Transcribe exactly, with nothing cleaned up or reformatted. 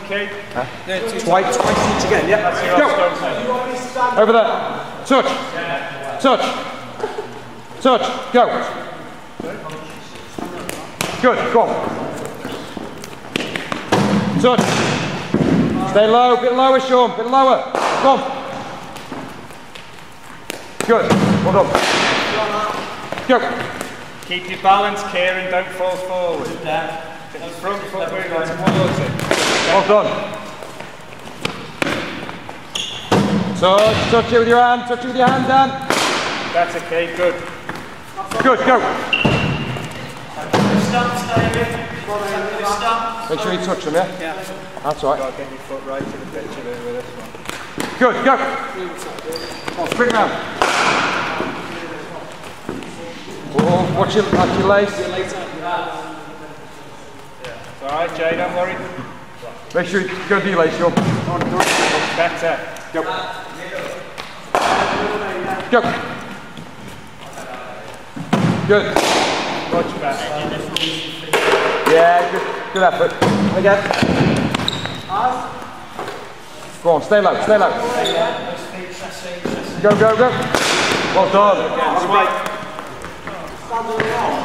Keith. Huh? Yeah, twice, twice each again, yeah. Go. Over there. Touch. Yeah. Touch. Touch. Go. Good. Go on. Touch. Stay low. Bit lower, Sean. Bit lower. Come on. Good. Well done. Go. Keep your balance, Kieran. Don't fall forward. Get your front foot moving towards it. Well done. Touch, touch it with your hand, touch it with your hand, Dan. That's okay, good. Good, go. Stop, David. Stop. Make sure you touch them, yeah? Yeah. That's all right. Got to get your foot right to the picture there with this one. Good, go. Come on, spring round. Oh, watch your, watch your legs. Yeah. It's alright, Jay, don't worry. Make sure you go delay, Sean. Better. Go. Go. Good. Much better. Yeah, good, good effort. Again. Go on, stay low, stay low. Go, go, go. Well done. Again, sweet.